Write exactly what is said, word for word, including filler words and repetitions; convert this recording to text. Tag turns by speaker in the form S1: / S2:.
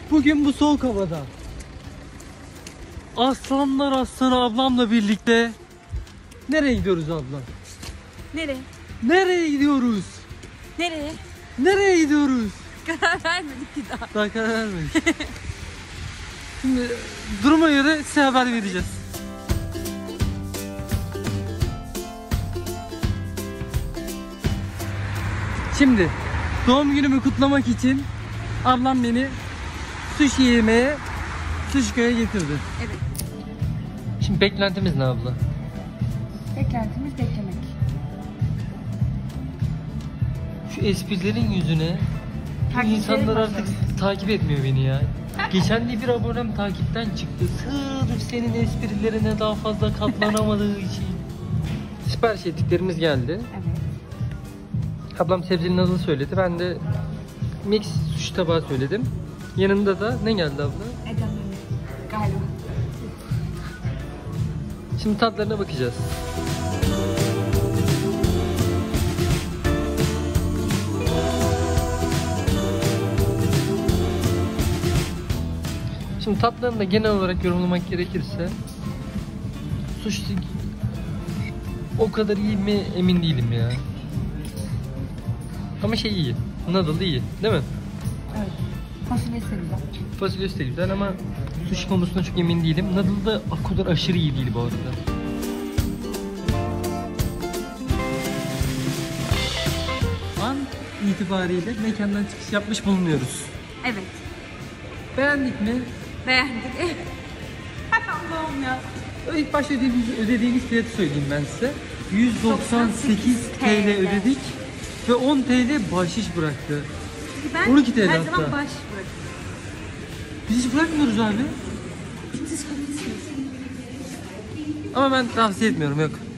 S1: Bugün bu soğuk havada aslanlar aslanı ablamla birlikte nereye gidiyoruz abla?
S2: Nereye?
S1: Nereye gidiyoruz?
S2: Nereye?
S1: Nereye gidiyoruz?
S2: Karar vermedik ki daha.
S1: Daha karar vermedik. Şimdi duruma göre size haber vereceğiz. Şimdi doğum günümü kutlamak için ablam beni sushi yemeye Sushiko'ya getirdi.
S2: Evet.
S1: Şimdi beklentimiz ne abla?
S2: Beklentimiz beklemek.
S1: Şu esprilerin yüzüne bu
S2: Takipçilerim
S1: insanlar artık
S2: başladı.
S1: takip etmiyor beni ya. Geçen de bir abonem takipten çıktı. Sırf senin esprilerine daha fazla katlanamadığı için. Sipariş ettiklerimiz geldi.
S2: Evet.
S1: Ablam sebzeli noodle söyledi. Ben de mix sushi tabağı söyledim. Yanında da ne geldi abla?
S2: Edamame. Galiba.
S1: Şimdi tatlarına bakacağız. Şimdi tatlarını da genel olarak yorumlamak gerekirse sushi o kadar iyi mi emin değilim ya. Ama şey iyi. Noodle iyi, değil mi?
S2: Evet. Fasulyesi de güzel.
S1: Fasulyesi de güzel ama sushi konusunda çok emin değilim. Noodle da o kadar aşırı iyi değil bu arada. An itibariyle mekandan çıkış yapmış bulunuyoruz.
S2: Evet.
S1: Beğendik mi?
S2: Beğendik. Allah'ım ya.
S1: İlk başta ödediğimiz, ödediğimiz fiyatı söyleyeyim ben size. yüz doksan sekiz TL ödedik ve on TL bahşiş bıraktı.
S2: Çünkü ben
S1: on iki TL
S2: her
S1: hatta.
S2: zaman baş bırakıyorum.
S1: Biz hiç bırakmıyoruz abi.
S2: Siz haklısınız.
S1: Ama ben tavsiye etmiyorum, yok.